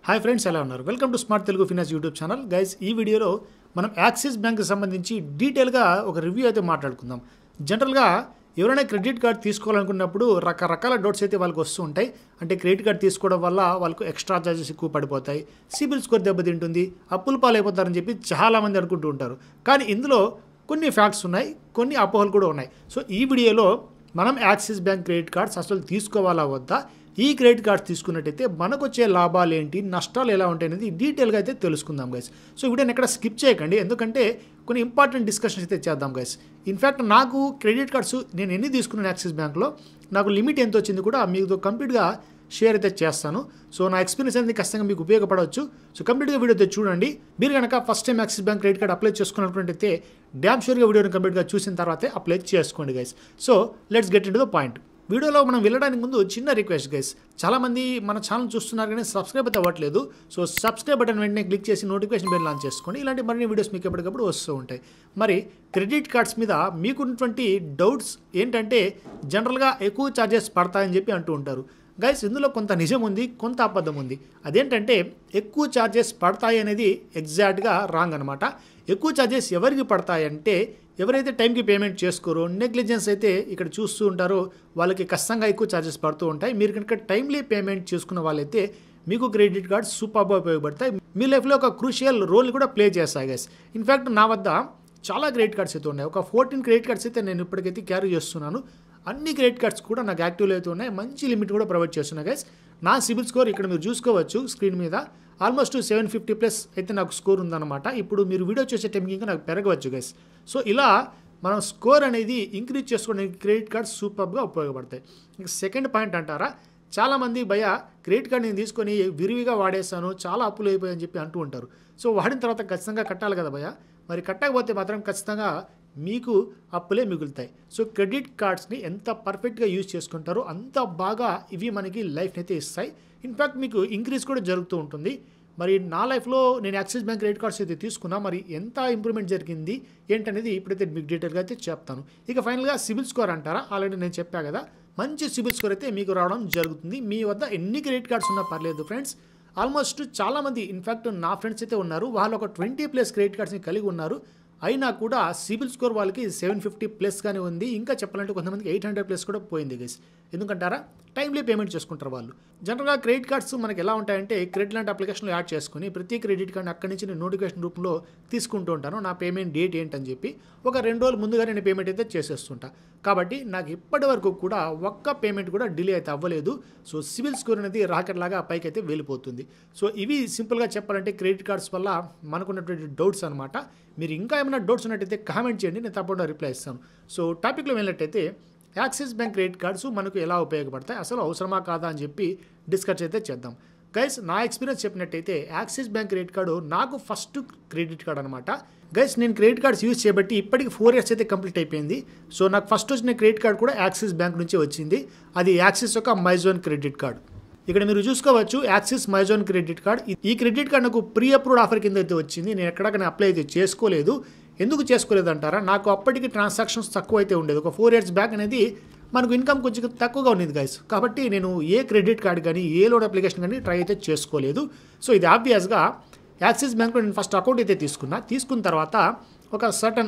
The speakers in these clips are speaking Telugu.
హాయ్ ఫ్రెండ్స్, ఎలా ఉన్నారు? Welcome to smart Telugu finance YouTube channel. Guys, ఈ వీడియోలో మనం యాక్సిస్ బ్యాంక్కి సంబంధించి డీటెయిల్గా ఒక రివ్యూ అయితే మాట్లాడుకుందాం. జనరల్గా ఎవరైనా క్రెడిట్ కార్డ్ తీసుకోవాలనుకున్నప్పుడు రకరకాల డౌట్స్ అయితే వాళ్ళకి వస్తూ ఉంటాయి. అంటే క్రెడిట్ కార్డ్ తీసుకోవడం వల్ల వాళ్ళకు ఎక్స్ట్రా ఛార్జెస్ ఎక్కువ పడిపోతాయి, సిబిల్ స్కోర్ దెబ్బతింటుంది, అప్పుల పాలైపోతారని చెప్పి చాలామంది అనుకుంటూ ఉంటారు. కానీ ఇందులో కొన్ని ఫ్యాక్ట్స్ ఉన్నాయి, కొన్ని అపోహలు కూడా ఉన్నాయి. సో ఈ వీడియోలో మనం యాక్సిస్ బ్యాంక్ క్రెడిట్ కార్డ్స్ అసలు తీసుకోవాలా వద్దా, ఈ క్రెడిట్ కార్డ్స్ తీసుకున్నట్టయితే మనకు వచ్చే లాభాలు ఏంటి, నష్టాలు ఎలా ఉంటాయి అనేది డీటెయిల్గా అయితే తెలుసుకుందాం గైస్. సో వీడియోని ఎక్కడ స్కిప్ చేయకండి, ఎందుకంటే కొన్ని ఇంపార్టెంట్ డిస్కషన్స్ అయితే చేద్దాం గైస్. ఇన్ఫ్యాక్ట్ నాకు క్రెడిట్ కార్డ్స్ నేను ఎన్ని తీసుకున్నాను యాక్సిస్ బ్యాంక్లో, నాకు లిమిట్ ఎంత వచ్చింది కూడా మీకు కంప్లీట్గా షేర్ అయితే చేస్తాను. సో నా ఎక్స్పీరియన్స్ అనేది ఖచ్చితంగా మీకు ఉపయోగపడవచ్చు. సో కంప్లీట్గా వీడియో అయితే చూడండి. మీరు కనుక first time Axis bank credit card apply చేసుకున్నట్లయితే డ్యామ్ షూర్గా వీడియోని కంప్లీట్గా చూసిన తర్వాతే అప్లై చేసుకోండి guys. So let's get into the point. వీడియోలో మనం వెళ్ళడానికి ముందు చిన్న రిక్వెస్ట్ గైస్, చాలామంది మన ఛానల్ చూస్తున్నారు కానీ సబ్స్క్రైబ్ అయితే అవ్వట్లేదు. సో సబ్స్క్రైబ్ బటన్ వెంటనే క్లిక్ చేసి నోటిఫికేషన్ బెల్ ఆన్ చేసుకోండి. ఇలాంటి మరిన్ని వీడియోస్ మీకు ఎప్పటికప్పుడు వస్తూ ఉంటాయి. మరి క్రెడిట్ కార్డ్స్ మీద మీకున్నటువంటి డౌట్స్ ఏంటంటే జనరల్గా ఎక్కువ ఛార్జెస్ పడతాయని చెప్పి అంటూ ఉంటారు. గైస్, ఇందులో కొంత నిజం ఉంది, కొంత అబద్ధం ఉంది. అదేంటంటే ఎక్కువ ఛార్జెస్ పడతాయి అనేది ఎగ్జాక్ట్గా రాంగ్ అనమాట. ఎక్కువ ఛార్జెస్ ఎవరికి పడతాయంటే ఎవరైతే టైంకి పేమెంట్ చేసుకోరో, నెగ్లిజెన్స్ అయితే ఇక్కడ చూస్తూ ఉంటారో వాళ్ళకి ఖచ్చితంగా ఎక్కువ ఛార్జెస్ పడుతూ ఉంటాయి. మీరు కనుక టైమ్లీ పేమెంట్ చేసుకున్న వాళ్ళైతే మీకు క్రెడిట్ కార్డ్స్ సూపర్గా ఉపయోగపడతాయి. మీ లైఫ్లో ఒక క్రూషియల్ రోల్ కూడా ప్లే చేస్తాయి గైస్. ఇన్ఫ్యాక్ట్ నా వద్ద చాలా క్రెడిట్ కార్డ్స్ అయితే ఉన్నాయి. ఒక 14 క్రెడిట్ కార్డ్స్ అయితే నేను ఇప్పటికైతే క్యారీ చేస్తున్నాను. అన్ని క్రెడిట్ కార్డ్స్ కూడా నాకు యాక్టివ్లో అయితే ఉన్నాయి. మంచి లిమిట్ కూడా ప్రొవైడ్ చేస్తున్నాయి గైస్. నా సిబిల్ స్కోర్ ఇక్కడ మీరు చూసుకోవచ్చు స్క్రీన్ మీద, ఆల్మోస్ట్ 750+ అయితే నాకు స్కోర్ ఉందన్నమాట. ఇప్పుడు మీరు వీడియో చూసే టైంకి ఇంకా నాకు పెరగవచ్చు గైస్. సో ఇలా మనం స్కోర్ అనేది ఇంక్రీజ్ చేసుకోవడానికి క్రెడిట్ కార్డ్స్ సూపర్గా ఉపయోగపడతాయి. ఇంకా సెకండ్ పాయింట్ అంటారా, చాలామంది భయ క్రెడిట్ కార్డ్ నేను తీసుకొని విరివిగా వాడేస్తాను, చాలా అప్పులు అయిపోయాయని చెప్పి అంటూ ఉంటారు. సో వాడిన తర్వాత ఖచ్చితంగా కట్టాలి కదా భయ, మరి కట్టకపోతే మాత్రం ఖచ్చితంగా మీకు అప్పులే మిగులుతాయి. సో క్రెడిట్ కార్డ్స్ని ఎంత పర్ఫెక్ట్గా యూజ్ చేసుకుంటారో అంత బాగా ఇవి మనకి లైఫ్ని అయితే ఇస్తాయి. ఇన్ఫ్యాక్ట్ మీకు ఇంక్రీజ్ కూడా జరుగుతూ ఉంటుంది. మరి నా లైఫ్లో నేను యాక్సిస్ బ్యాంక్ క్రెడిట్ కార్డ్స్ అయితే తీసుకున్నా, మరి ఎంత ఇంప్రూవ్మెంట్ జరిగింది ఏంటనేది ఇప్పుడైతే మీకు డీటెయిల్గా అయితే చెప్తాను. ఇక ఫైనల్గా సిబిల్ స్కోర్ అంటారా, ఆల్రెడీ నేను చెప్పా కదా, మంచి సిబిల్ స్కోర్ అయితే మీకు రావడం జరుగుతుంది. మీ వద్ద ఎన్ని క్రెడిట్ కార్డ్స్ ఉన్నా పర్లేదు ఫ్రెండ్స్. ఆల్మోస్ట్ చాలామంది, ఇన్ఫ్యాక్ట్ నా ఫ్రెండ్స్ అయితే ఉన్నారు, వాళ్ళు ఒక 20+ క్రెడిట్ కార్డ్స్ని కలిగి ఉన్నారు. అయినా కూడా సిబిల్ స్కోర్ వాళ్ళకి 750+ గానే ఉంది. ఇంకా చెప్పాలంటే కొంతమందికి 800+ కూడా పోయింది గైస్. ఎందుకంటారా, టైమ్లీ పేమెంట్ చేసుకుంటారు వాళ్ళు. జనరల్గా క్రెడిట్ కార్డ్స్ మనకి ఎలా ఉంటాయంటే క్రెడిట్ లాంటి అప్లికేషన్లో యాడ్ చేసుకుని ప్రతి క్రెడిట్ కార్డ్ని అక్కడి నుంచి నేను నోటిఫికేషన్ రూపంలో తీసుకుంటూ ఉంటాను. నా పేమెంట్ డేట్ ఏంటని చెప్పి ఒక 2 రోజులు ముందుగా నేను పేమెంట్ అయితే చేసేస్తుంటా. కాబట్టి నాకు ఇప్పటి వరకు కూడా ఒక్క పేమెంట్ కూడా డిలే అయితే అవ్వలేదు. సో సిబిల్ స్కోర్ అనేది రాకెట్ లాగా పైకి అయితే వెళ్ళిపోతుంది. సో ఇవి సింపుల్గా చెప్పాలంటే క్రెడిట్ కార్డ్స్ వల్ల మనకున్నటువంటి డౌట్స్ అనమాట. మీరు ఇంకా ఏమైనా డౌట్స్ ఉన్నట్టయితే కామెంట్ చేయండి, నేను తప్పకుండా రిప్లై ఇస్తాను. సో టాపిక్లో వెళ్ళినట్టయితే యాక్సిస్ బ్యాంక్ క్రెడిట్ కార్డ్స్ మనకు ఎలా ఉపయోగపడతాయి, అసలు అవసరమా కాదా అని చెప్పి డిస్కస్ అయితే చేద్దాం. గైస్, నా ఎక్స్పీరియన్స్ చెప్పినట్టయితే యాక్సిస్ బ్యాంక్ క్రెడిట్ కార్డు నాకు ఫస్ట్ క్రెడిట్ కార్డ్ అనమాట. గైస్, నేను క్రెడిట్ కార్డ్స్ యూజ్ చేయబట్టి ఇప్పటికి 4 years అయితే కంప్లీట్ అయిపోయింది. సో నాకు ఫస్ట్ వచ్చిన క్రెడిట్ కార్డ్ కూడా యాక్సిస్ బ్యాంక్ నుంచే వచ్చింది. అది యాక్సిస్ యొక్క మైజోన్ క్రెడిట్ కార్డ్. ఇక్కడ మీరు చూసుకోవచ్చు యాక్సిస్ మైజోన్ క్రెడిట్ కార్డ్. ఈ క్రెడిట్ కార్డ్ నాకు ప్రీ అప్రూవ్డ్ ఆఫర్ కింద అయితే వచ్చింది. నేను ఎక్కడికైనా అప్లై అయితే చేసుకోలేదు. ఎందుకు చేసుకోలేదు అంటారా, నాకు అప్పటికి ట్రాన్సాక్షన్స్ తక్కువ అయితే ఉండేది. ఒక 4 years బ్యాక్ అనేది మనకు ఇన్కమ్ కొంచెం తక్కువగా ఉండేది గైస్. కాబట్టి నేను ఏ క్రెడిట్ కార్డ్ కానీ ఏ లోన్ అప్లికేషన్ కానీ ట్రై అయితే చేసుకోలేదు. సో ఇది ఆబ్వియస్గా యాక్సిస్ బ్యాంక్లో నేను ఫస్ట్ అకౌంట్ అయితే తీసుకున్న తర్వాత ఒక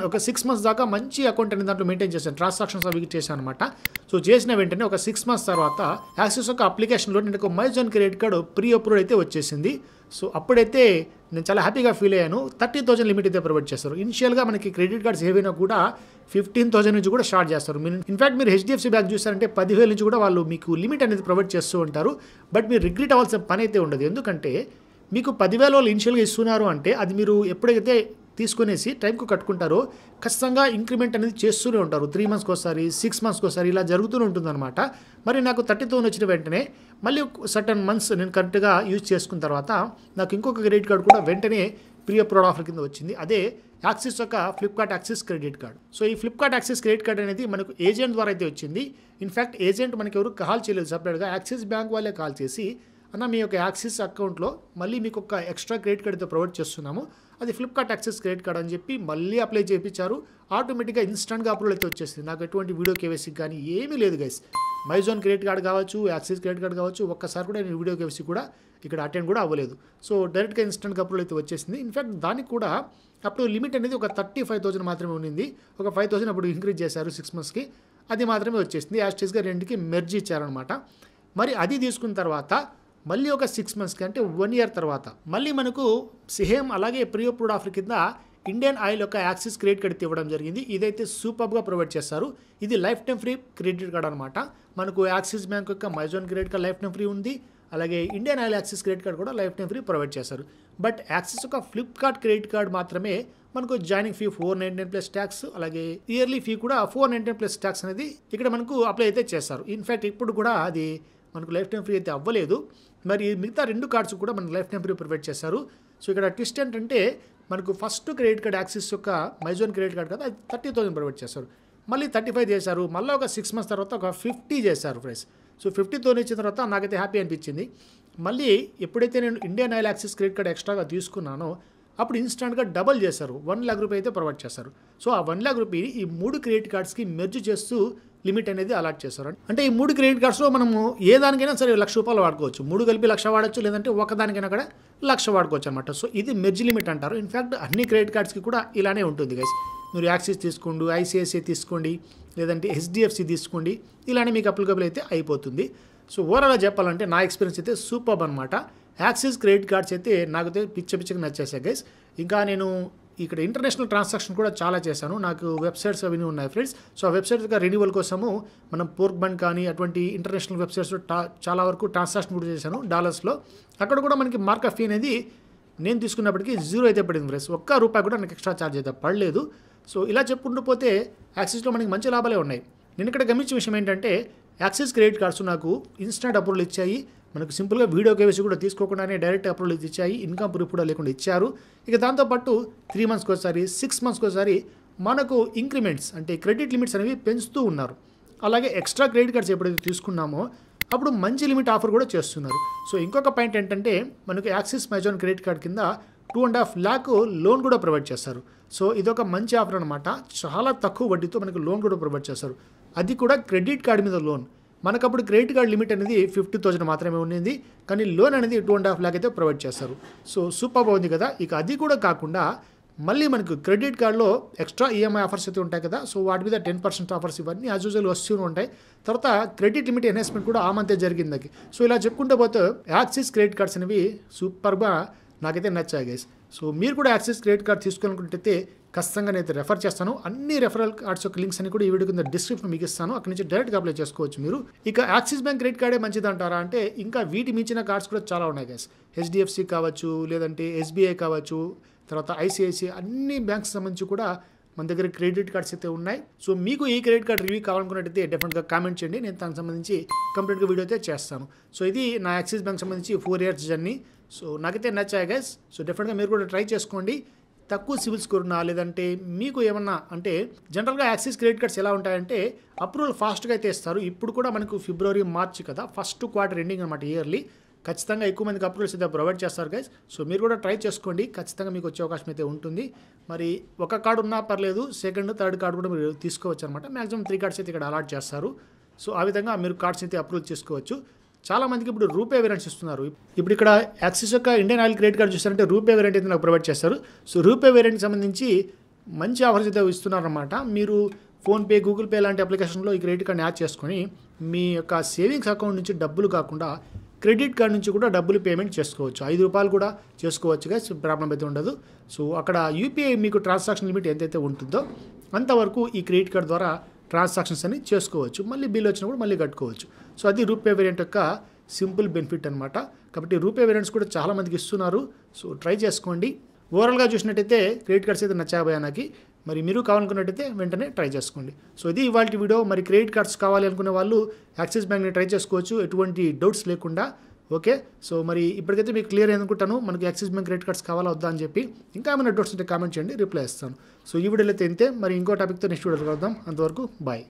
6 months దాకా మంచి అకౌంట్ అనేది దాంట్లో మెయింటైన్ చేశాను, ట్రాన్సాక్షన్స్ అవి చేశాను అనమాట. సో చేసిన వెంటనే ఒక 6 months తర్వాత యాక్సిస్ యొక్క అప్లికేషన్లో నేను ఒక my zone credit card pre approved అయితే వచ్చేసింది. సో అప్పుడైతే నేను చాలా హ్యాపీగా ఫీల్ అయ్యాను. 30,000 లిమిట్ అయితే ప్రొవైడ్ చేస్తారు. ఇనిషియల్గా మనకి క్రెడిట్ కార్డ్స్ ఏవైనా కూడా 15,000 నుంచి కూడా స్టార్ట్ చేస్తారు. ఇన్ఫ్యాక్ట్ మీరు HDFC బ్యాంక్ చూస్తారంటే 10,000 నుంచి కూడా వాళ్ళు మీకు లిమిట్ అనేది ప్రొవైడ్ చేస్తూ ఉంటారు. బట్ మీరు రిగ్రెట్ అవ్వాల్సిన పని అయితే ఉండదు. ఎందుకంటే మీకు 10,000 వాళ్ళు ఇనిషియల్గా ఇస్తున్నారు అంటే అది మీరు ఎప్పుడైతే తీసుకునేసి టైంకు కట్టుకుంటారో ఖచ్చితంగా ఇంక్రిమెంట్ అనేది చేస్తూనే ఉంటారు. 3 monthsకి ఒకసారి, 6 monthsకి ఒకసారి ఇలా జరుగుతూనే ఉంటుందన్నమాట. మరి నాకు 30,000 వచ్చిన వెంటనే మళ్ళీ సర్టన్ మంత్స్ నేను కరెక్ట్గా యూజ్ చేసుకున్న తర్వాత నాకు ఇంకొక క్రెడిట్ కార్డు కూడా వెంటనే ప్రీ అప్రూవ్డ్ ఆఫర్ కింద వచ్చింది. అదే యాక్సిస్ యొక్క Flipkart Axis credit card. So ఈ ఫ్లిప్కార్ట్ యాక్సిస్ క్రెడిట్ కార్డ్ అనేది మనకు ఏజెంట్ ద్వారా అయితే వచ్చింది. ఇన్ఫ్యాక్ట్ ఏజెంట్ మనకి ఎవరు కాల్ చేయలేదు, సపరేట్గా యాక్సిస్ బ్యాంక్ వాళ్ళే కాల్ చేసి అన్న మీ యొక్క యాక్సిస్ అకౌంట్లో మళ్ళీ మీకు ఒక ఎక్స్ట్రా క్రెడిట్ కార్డ్ అయితే ప్రొవైడ్ చేస్తున్నాము, అది ఫ్లిప్కార్ట్ యాక్సిస్ క్రెడిట్ కార్డ్ అని చెప్పి మళ్ళీ అప్లై చేయించారు. ఆటోమేటిక్గా ఇన్స్టెంట్గా అప్రూవల్ అయితే వచ్చేసింది. నాకు ఎటువంటి వీడియో కేవైసీ కానీ ఏమీ లేదు గైస్. మైజోన్ క్రెడిట్ కార్డ్ కావచ్చు, యాక్సిస్ క్రెడిట్ కార్డ్ కావచ్చు, ఒక్కసారి కూడా నేను వీడియో కేవైసీ కూడా ఇక్కడ అటెండ్ కూడా అవ్వలేదు. సో డైరెక్ట్గా ఇన్స్టెంట్ అప్రూవల్ అయితే వచ్చేసింది. ఇన్ఫ్యాక్ట్ దానికి కూడా అప్పుడు లిమిట్ అనేది ఒక 35,000 మాత్రమే ఉండింది. ఒక 5,000 అప్పుడు ఇంక్రీజ్ చేశారు 6 మంత్స్కి, అది మాత్రమే వచ్చేసింది. యాస్టీస్గా రెండుకి మెర్జ్ ఇచ్చారనమాట. మరి అది తీసుకున్న తర్వాత మళ్ళీ ఒక 6 మంత్స్కి అంటే 1 ఇయర్ తర్వాత మళ్ళీ మనకు సేమ్ అలాగే ప్రీ అప్రూవ్డ్ ఆఫర్ కింద ఇండియన్ ఆయిల్ యొక్క యాక్సిస్ క్రెడిట్ కార్డ్ ఇవ్వడం జరిగింది. ఇదైతే సూపర్గా ప్రొవైడ్ చేస్తారు. ఇది life time free credit card అనమాట. మనకు యాక్సిస్ బ్యాంక్ యొక్క my zone credit card life time free ఉంది. అలాగే Indian Oil Axis credit card కూడా లైఫ్ టైం ఫ్రీ ప్రొవైడ్ చేస్తారు. బట్ యాక్సిస్ యొక్క ఫ్లిప్కార్ట్ క్రెడిట్ కార్డ్ మాత్రమే మనకు జాయినింగ్ ఫీ 499 ప్లస్ ట్యాక్స్, అలాగే ఇయర్లీ ఫీ కూడా 499 ప్లస్ ట్యాక్స్ అనేది ఇక్కడ మనకు అప్లై అయితే చేస్తారు. ఇన్ఫ్యాక్ట్ ఇప్పుడు కూడా అది మనకు లైఫ్ టైం ఫ్రీ అయితే అవ్వలేదు. మరి మిగతా 2 కార్డ్స్ కూడా మనకు లైఫ్ టైం ఫ్రీ ప్రొవైడ్ చేస్తారు. సో ఇక్కడ ట్విస్ట్ ఏంటంటే మనకు ఫస్ట్ క్రెడిట్ కార్డ్ యాక్సిస్ యొక్క మైజోన్ క్రెడిట్ కార్డ్ కదా, అది 30,000 ప్రొవైడ్ చేస్తారు. మళ్ళీ 35 చేశారు. మళ్ళీ ఒక 6 మంత్స్ తర్వాత ఒక 50 చేశారు ఫ్రెండ్స్. సో 50తో ఇచ్చిన తర్వాత నాకైతే హ్యాపీ అనిపించింది. మళ్ళీ ఎప్పుడైతే నేను Indian Oil Axis credit card ఎక్స్ట్రాగా తీసుకున్నానో అప్పుడు ఇన్స్టెంట్గా డబల్ చేశారు. 1 lakh రూపీ అయితే ప్రొవైడ్ చేస్తారు. సో ఆ 1 lakh రూపీ ఈ 3 క్రెడిట్ కార్డ్స్కి మెర్జ్ చేస్తూ లిమిట్ అనేది అలాట్ చేస్తారు. అంటే ఈ 3 క్రెడిట్ కార్డ్స్లో మనము ఏ దానికైనా సరే ₹1,00,000 వాడుకోవచ్చు. 3 కలిపి 1,00,000 వాడచ్చు, లేదంటే ఒకదానికైనా కూడా 1,00,000 వాడుకోవచ్చు అనమాట. సో ఇది మెర్జ్ లిమిట్ అంటారు. ఇన్ఫ్యాక్ట్ అన్ని క్రెడిట్ కార్డ్స్కి కూడా ఇలానే ఉంటుంది గైస్. మీరు యాక్సిస్ తీసుకోండి, ఐసిఐసిఐ తీసుకోండి, లేదంటే హెచ్డిఎఫ్సి తీసుకోండి, ఇలానే మీకు అప్లికబుల్ అయితే అయిపోతుంది. సో ఓవరాల్గా చెప్పాలంటే నా ఎక్స్పీరియన్స్ అయితే సూపర్ అనమాట. యాక్సిస్ క్రెడిట్ కార్డ్స్ అయితే నాకైతే పిచ్చగా నచ్చేసాయి గైస్. ఇంకా నేను ఇక్కడ ఇంటర్నేషనల్ ట్రాన్సాక్షన్ కూడా చాలా చేశాను. నాకు వెబ్సైట్స్ అవన్నీ ఉన్నాయి ఫ్రెండ్స్. సో ఆ వెబ్సైట్స్ రెన్యువల్ కోసము మనం పోర్క్ బండ్ కానీ అటువంటి ఇంటర్నేషనల్ వెబ్సైట్స్లో చాలా వరకు ట్రాన్సాక్షన్ కూడా చేశాను డాలర్స్లో. అక్కడ కూడా మనకి మార్కప్ ఫీ అనేది నేను తీసుకున్నప్పటికీ 0 అయితే పడింది ఫ్రెండ్స్. ₹1 కూడా నాకు ఎక్స్ట్రా ఛార్జ్ అయితే పడలేదు. సో ఇలా చెప్పుకుంటూ పోతే యాక్సిస్లో మనకి మంచి లాభాలే ఉన్నాయి. నేను ఇక్కడ గమనించిన విషయం ఏంటంటే యాక్సిస్ క్రెడిట్ కార్డ్స్ నాకు ఇన్స్టెంట్ అప్రూవల్ ఇచ్చాయి. మనకు సింపుల్గా వీడియో కేవైసీ కూడా తీసుకోకుండానే డైరెక్ట్ అప్రూవల్ ఇచ్చాయి. ఇన్కమ్ ప్రూఫ్ కూడా లేకుండా ఇచ్చారు. ఇక దాంతోపాటు 3 మంత్స్కి ఒకసారి 6 మంత్స్కి ఒకసారి మనకు ఇంక్రిమెంట్స్ అంటే క్రెడిట్ లిమిట్స్ అనేవి పెంచుతూ ఉన్నారు. అలాగే ఎక్స్ట్రా క్రెడిట్ కార్డ్స్ ఎప్పుడైతే తీసుకున్నామో అప్పుడు మంచి లిమిట్ ఆఫర్ కూడా చేస్తున్నారు. సో ఇంకొక పాయింట్ ఏంటంటే మనకు యాక్సిస్ మైజోన్ క్రెడిట్ కార్డ్ కింద 2.5 lakh లోన్ కూడా ప్రొవైడ్ చేస్తారు. సో ఇదొక మంచి ఆఫర్ అనమాట. చాలా తక్కువ వడ్డీతో మనకు లోన్ కూడా ప్రొవైడ్ చేస్తారు. అది కూడా క్రెడిట్ కార్డ్ మీద లోన్. మనకప్పుడు క్రెడిట్ కార్డ్ లిమిట్ అనేది 50,000 మాత్రమే ఉండింది, కానీ లోన్ అనేది 2.5 lakh అయితే ప్రొవైడ్ చేస్తారు. సో సూపర్ బాగుంది కదా. ఇక అది కూడా కాకుండా మళ్ళీ మనకు క్రెడిట్ కార్డులో ఎక్స్ట్రా ఈఎంఐ ఆఫర్స్ అయితే ఉంటాయి కదా. సో వాటి మీద 10% ఆఫర్స్ ఇవన్నీ యాజ్ యూజువల్ వస్తూనే ఉంటాయి. తర్వాత క్రెడిట్ లిమిట్ ఎన్హాన్స్మెంట్ కూడా ఆ మంతే జరిగింది. సో ఇలా చెప్పుకుంటూ పోతే యాక్సిస్ క్రెడిట్ కార్డ్స్ అనేవి సూపర్గా నాకైతే నచ్చాయి గైస్. సో మీరు కూడా యాక్సిస్ క్రెడిట్ కార్డ్ తీసుకోవాలనుకుంటే ఖచ్చితంగా నేను రెఫర్ చేస్తాను. అన్ని రెఫరల్ కార్డ్స్ యొక్క లింక్స్ అని కూడా ఈ వీడియో కింద డిస్క్రిప్షన్ మీకు ఇస్తాను. అక్కడి నుంచి డైరెక్ట్గా అప్లై చేసుకోవచ్చు మీరు. ఇక యాక్సిస్ బ్యాంక్ క్రెడిట్ కార్డే మంచిది అంటారా అంటే ఇంకా వీటి మించిన కార్డ్స్ కూడా చాలా ఉన్నాయి గైస్. హెచ్డిఎఫ్సి కావచ్చు, లేదంటే ఎస్బీఐ కావచ్చు, తర్వాత ఐసిఐసిఐ, అన్ని బ్యాంక్స్ సంబంధించి కూడా మన దగ్గర క్రెడిట్ కార్డ్స్ అయితే ఉన్నాయి. సో మీకు ఈ క్రెడిట్ కార్డ్ రివ్యూ కావాలనుకున్నట్టయితే డెఫినెట్గా కామెంట్ చేయండి. నేను దానికి సంబంధించి కంప్లీట్గా వీడియో అయితే చేస్తాను. సో ఇది నా యాక్సిస్ బ్యాంక్ సంబంధించి 4 years జర్నీ. సో నాకైతే నచ్చాయి గైస్. సో డెఫినెట్గా మీరు కూడా ట్రై చేసుకోండి. తక్కువ సివిల్ స్కోర్ ఉన్నా, లేదంటే మీకు ఏమన్నా అంటే జనరల్గా యాక్సిస్ క్రెడిట్ కార్డ్స్ ఎలా ఉంటాయంటే అప్రూవల్ ఫాస్ట్గా అయితే ఇస్తారు. ఇప్పుడు కూడా మనకు ఫిబ్రవరి, మార్చి కదా, ఫస్ట్ క్వార్టర్ ఎండింగ్ అనమాట ఇయర్లీ. ఖచ్చితంగా ఎక్కువ మందికి అప్రూవల్స్ అయితే ప్రొవైడ్ చేస్తారు గైస్. సో మీరు కూడా ట్రై చేసుకోండి. ఖచ్చితంగా మీకు వచ్చే అవకాశం అయితే ఉంటుంది. మరి ఒక కార్డు ఉన్నా పర్లేదు, సెకండ్, థర్డ్ కార్డు కూడా మీరు తీసుకోవచ్చు అనమాట. మ్యాక్సిమం 3 కార్డ్స్ అయితే ఇక్కడ అలాట్ చేస్తారు. సో ఆ విధంగా మీరు కార్డ్స్ అయితే అప్రూవ్ చేసుకోవచ్చు. చాలా మందికి ఇప్పుడు రూపే వేరియంట్స్ ఇస్తున్నారు. ఇప్పుడు ఇక్కడ యాక్సిస్ యొక్క ఇండియన్ ఆయిల్ క్రెడిట్ కార్డ్ చూస్తారంటే రూపే వేరియంట్ అయితే నాకు ప్రొవైడ్ చేస్తారు. సో రూపే వేరియంట్కి సంబంధించి మంచి ఆఫర్స్ అయితే ఇస్తున్నారన్నమాట. మీరు ఫోన్పే, గూగుల్ పే లాంటి అప్లికేషన్లో ఈ క్రెడిట్ కార్డ్ని యాడ్ చేసుకొని మీ యొక్క సేవింగ్స్ అకౌంట్ నుంచి డబ్బులు కాకుండా క్రెడిట్ కార్డ్ నుంచి కూడా డబ్బులు పేమెంట్ చేసుకోవచ్చు. ₹5 కూడా చేసుకోవచ్చు గా, ప్రాబ్లం అయితే ఉండదు. సో అక్కడ యూపీఐ మీకు ట్రాన్సాక్షన్ లిమిట్ ఎంతైతే ఉంటుందో అంతవరకు ఈ క్రెడిట్ కార్డ్ ద్వారా ట్రాన్సాక్షన్స్ అని చేసుకోవచ్చు. మళ్ళీ బిల్ వచ్చినప్పుడు మళ్ళీ కట్టుకోవచ్చు. సో అది రూపే వేరియంట్ యొక్క సింపుల్ బెనిఫిట్ అనమాట. కాబట్టి రూపే వేరియంట్స్ కూడా చాలా మందికి ఇస్తున్నారు. సో ట్రై చేసుకోండి. ఓవరాల్గా చూసినట్టయితే క్రెడిట్ కార్డ్స్ అయితే నచ్చాయి నాకు. మరి మీరు కావాలనుకున్నట్టయితే వెంటనే ట్రై చేసుకోండి. సో ఇది ఇవాళ వీడియో. మరి క్రెడిట్ కార్డ్స్ కావాలి అనుకునే వాళ్ళు యాక్సిస్ బ్యాంక్ని ట్రై చేసుకోవచ్చు ఎటువంటి డౌట్స్ లేకుండా. ఓకే, సో మరి ఇప్పటికైతే మీకు క్లియర్ అనుకుంటాను మనకి యాక్సిస్ బ్యాంక్ క్రెడిట్ కార్డ్స్ కావాలా వద్దా అని చెప్పి. ఇంకా ఏమైనా డౌట్స్ ఉంటే కామెంట్ చేయండి, రిప్లై ఇస్తాను. సో ఈ వీడియోలో అయితే ఇంతే. మరి ఇంకో టాపిక్తో నెక్స్ట్ వీడియోలో కలుద్దాం. అంతవరకు బాయ్.